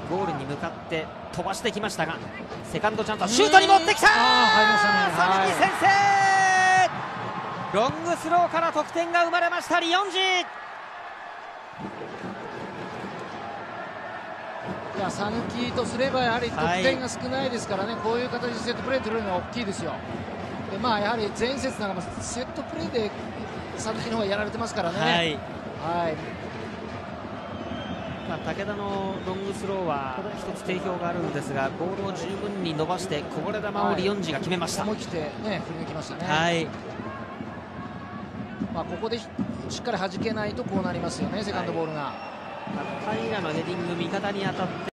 ゴールに向かって飛ばしてきましたが、セカンドチャンスはシュートに持ってきた。 入りましたね。 さらに先制、ロングスローから得点が生まれましたリヨンジ。 いや、サヌキとすればやはり得点が少ないですからね、こういう形でセットプレー取れるのは大きいですよ。で、やはり前節なんかもセットプレーでサヌキの方がやられてますからね。はい、 武田のロングスローは一つ定評があるんですが、ボールを十分に伸ばしてこぼれ球をリヨンジが決めました。 思い切って、振り抜きましたね。ここでしっかり弾けないとこうなりますよね、セカンドボールが。 平のヘディング、味方に当たって